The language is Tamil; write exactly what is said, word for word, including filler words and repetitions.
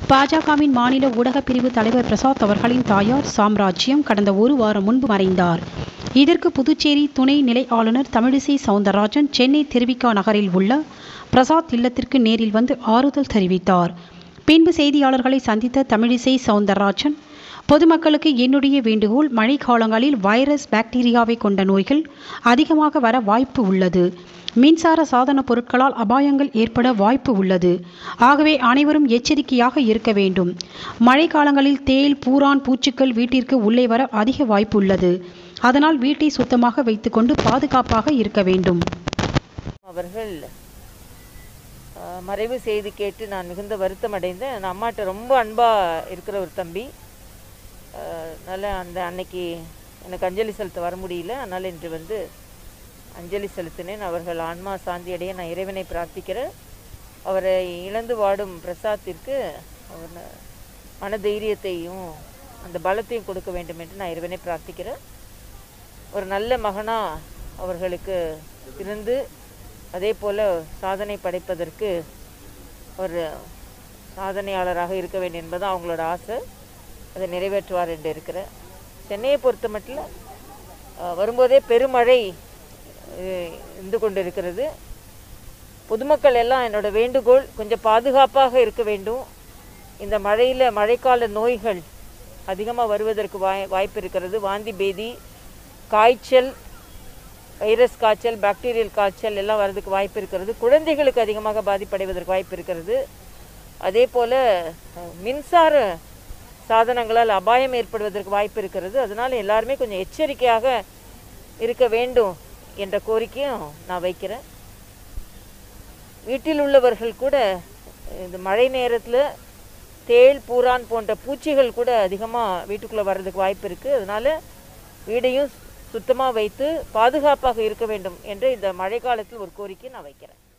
பாஜகவின் மாநில ஊடகப் பிரிவு தலைவர் பிரசாத் அவர்களின் தாயார் சாம்ராஜ்யம் கடந்த ஒரு வாரம் முன்பு மறைந்தார். இதற்கு புதுச்சேரி துணை நிலை ஆளுநர் தமிழிசை சவுந்தரராஜன் சென்னை திருவிக நகரில் உள்ள பிரசாத் இல்லத்திற்கு நேரில் வந்து ஆறுதல் தெரிவித்தார். பின்பு செய்தியாளர்களை சந்தித்த தமிழிசை சவுந்தரராஜன், பொதுமக்களுக்கு என்னுடைய வேண்டுகோள், மழைக்காலங்களில் வைரஸ் பாக்டீரியாவை கொண்ட நோய்கள் அதிகமாக வர வாய்ப்பு உள்ளது. மின்சார சாதன பொருட்களால் அபாயங்கள் ஏற்பட வாய்ப்பு உள்ளது. ஆகவே அனைவரும் எச்சரிக்கையாக இருக்க வேண்டும். மழைக்காலங்களில் தேள், பூரான், பூச்சிகள் வீட்டிற்கு உள்ளே வர அதிக வாய்ப்பு உள்ளது. அதனால் வீட்டை சுத்தமாக வைத்துக்கொண்டு பாதுகாப்பாக இருக்க வேண்டும். அவர்கள் மறைவு செய்தி கேட்டு நான் மிகுந்த வருத்தம் அடைந்தேன். நான் அம்மாட்ட ரொம்ப அன்பாக இருக்கிற ஒரு தம்பி. அதனால் அந்த அன்னைக்கு எனக்கு அஞ்சலி செலுத்த வர முடியல. அதனால் இன்று வந்து அஞ்சலி செலுத்தினேன். அவர்கள் ஆன்மா சாந்தி அடைய நான் இறைவனை பிரார்த்திக்கிறேன். அவரை இழந்து வாடும் பிரசாத்திற்கு அவர் மனதைரியத்தையும் அந்த பலத்தையும் கொடுக்க வேண்டும் என்று நான் இறைவனை பிரார்த்திக்கிறேன். ஒரு நல்ல மகனாக அவர்களுக்கு இருந்து அதே போல் சாதனை படைப்பதற்கு ஒரு சாதனையாளராக இருக்க வேண்டும் என்பது அவங்களோட ஆசை. அதை நிறைவேற்றுவார் என்று இருக்கிறேன். சென்னையை பொறுத்த மட்டும் வரும்போதே பெருமழை இருந்து கொண்டு இருக்கிறது. பொதுமக்கள் எல்லாம் என்னோட வேண்டுகோள், கொஞ்சம் பாதுகாப்பாக இருக்க வேண்டும். இந்த மழையில் மழைக்கால நோய்கள் அதிகமாக வருவதற்கு வாய் வாய்ப்பு இருக்கிறது. வாந்தி பேதி, காய்ச்சல், வைரஸ் காய்ச்சல், பாக்டீரியல் காய்ச்சல் எல்லாம் வர்றதுக்கு வாய்ப்பு இருக்கிறது. குழந்தைகளுக்கு அதிகமாக பாதிப்படைவதற்கு வாய்ப்பு இருக்கிறது. அதே போல் மின்சார சாதனங்களால் அபாயம் ஏற்படுவதற்கு வாய்ப்பு இருக்கிறது. அதனால் எல்லாருமே கொஞ்சம் எச்சரிக்கையாக இருக்க வேண்டும் என்ற கோரிக்கையும் நான் வைக்கிறேன். வீட்டில் உள்ளவர்கள் கூட இந்த மழை நேரத்தில் தேள், பூரான் போன்ற பூச்சிகள் கூட அதிகமாக வீட்டுக்குள்ளே வர்றதுக்கு வாய்ப்பு இருக்குது. அதனால் வீடையும் சுத்தமாக வைத்து பாதுகாப்பாக இருக்க வேண்டும் என்று இந்த மழை காலத்தில் ஒரு கோரிக்கை நான் வைக்கிறேன்.